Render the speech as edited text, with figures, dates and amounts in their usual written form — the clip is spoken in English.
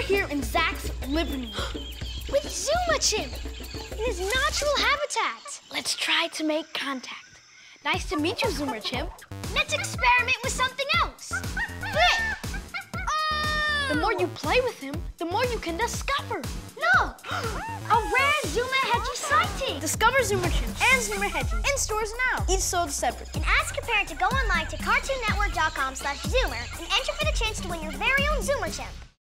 here in Zach's living room. With Zoomer Chimp in his natural habitat. Let's try to make contact. Nice to meet you, Zoomer Chimp. Let's experiment with something else. Flip! Oh! The more you play with him, the more you can discover. Look! A rare Zoomer Hedgie sighting. Discover Zoomer Chimp and Zoomer Hedgie in stores now. Each sold separate. And ask your parent to go online to CartoonNetwork.com/Zoomer and enter for the chance to win your very own Zoomer Chimp.